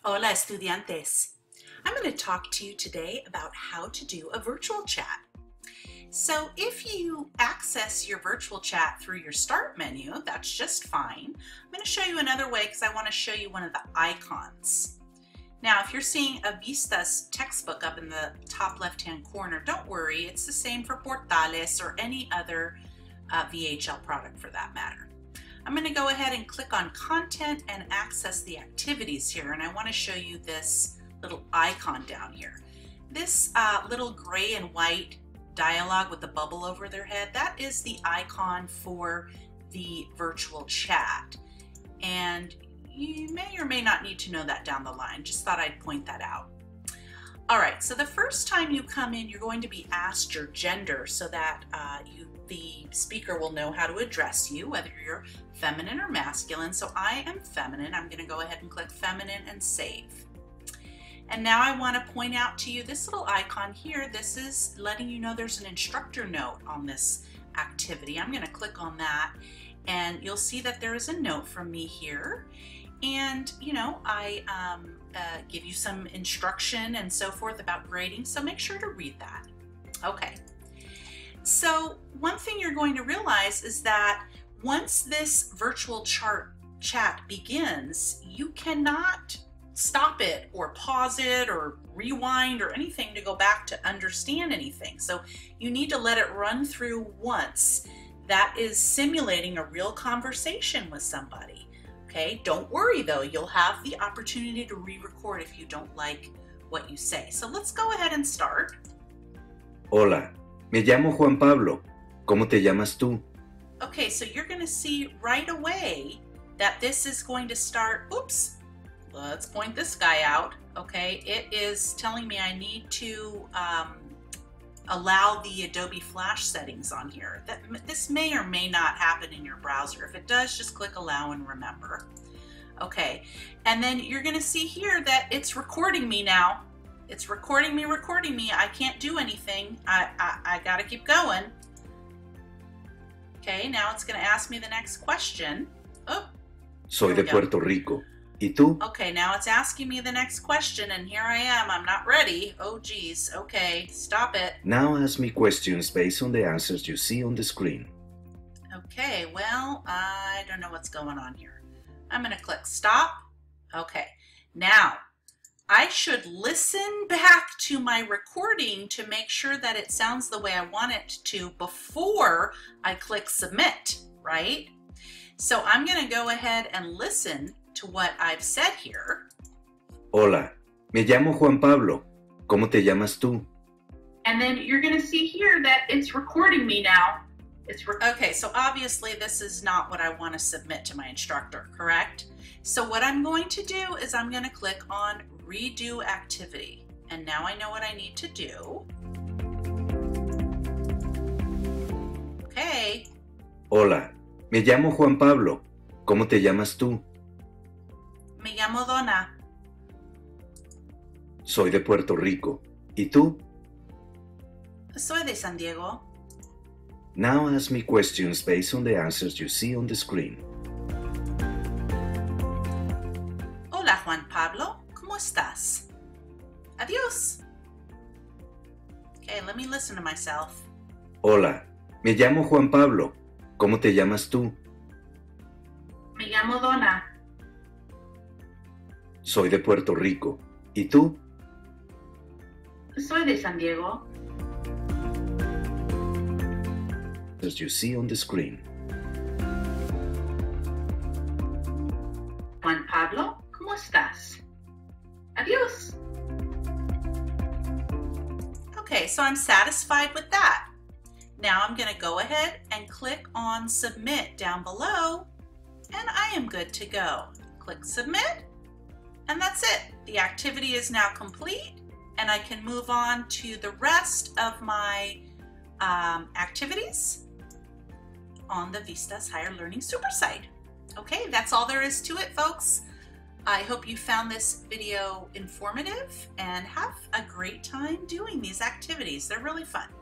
Hola, estudiantes. I'm going to talk to you today about how to do a virtual chat. So if you access your virtual chat through your Start menu, that's just fine. I'm going to show you another way because I want to show you one of the icons. Now, if you're seeing a Vista's textbook up in the top left-hand corner, don't worry. It's the same for Portales or any other VHL product for that matter. I'm going to go ahead and click on Content and access the activities here, and I want to show you this little icon down here. This little gray and white dialogue with the bubble over their head, that is the icon for the virtual chat. And you may or may not need to know that down the line. Just thought I'd point that out. All right, so the first time you come in, you're going to be asked your gender so that the speaker will know how to address you, whether you're feminine or masculine. So I am feminine. I'm going to go ahead and click feminine and save. And now I want to point out to you this little icon here. This is letting you know there's an instructor note on this activity. I'm going to click on that, and you'll see that there is a note from me here. And, you know, I give you some instruction and so forth about grading, so make sure to read that. Okay. So one thing you're going to realize is that once this virtual chat begins, you cannot stop it or pause it or rewind or anything to go back to understand anything. So you need to let it run through once. That is simulating a real conversation with somebody. Okay, don't worry though, you'll have the opportunity to re-record if you don't like what you say. So let's go ahead and start. Hola, me llamo Juan Pablo. ¿Cómo te llamas tú? Okay, so you're going to see right away that this is going to start, oops, let's point this guy out. Okay, it is telling me I need to allow the Adobe Flash settings on here. This may or may not happen in your browser. If it does, just click allow and remember. Okay, and then you're going to see here that it's recording me now. It's recording me. I can't do anything. I got to keep going. Okay, now it's going to ask me the next question. Oh, Soy de Puerto Rico. ¿Y tú? Okay, now it's asking me the next question, and here I am. I'm not ready. Oh, geez. Okay, stop it. Now ask me questions based on the answers you see on the screen. Okay, well, I don't know what's going on here. I'm going to click stop. Okay, now I should listen back to my recording to make sure that it sounds the way I want it to before I click submit, right? So I'm going to go ahead and listen to what I've said here. Hola, me llamo Juan Pablo. ¿Cómo te llamas tú? And then you're going to see here that it's recording me now. Okay, so obviously this is not what I want to submit to my instructor, correct? So what I'm going to do is I'm going to click on Redo Activity. And now I know what I need to do. Okay. Hola, me llamo Juan Pablo. ¿Cómo te llamas tú? Me llamo Donna. Soy de Puerto Rico. ¿Y tú? Soy de San Diego. Now ask me questions based on the answers you see on the screen. Hola Juan Pablo, ¿cómo estás? Adiós. Okay, let me listen to myself. Hola, me llamo Juan Pablo. ¿Cómo te llamas tú? Me llamo Donna. Soy de Puerto Rico. ¿Y tú? Soy de San Diego. As you see on the screen. Juan Pablo, ¿cómo estás? Adiós. Okay, so I'm satisfied with that. Now I'm going to go ahead and click on Submit down below, and I am good to go. Click Submit, and that's it. The activity is now complete, and I can move on to the rest of my activities on the Vista's Higher Learning Supersite. Okay, that's all there is to it, folks. I hope you found this video informative and have a great time doing these activities. They're really fun.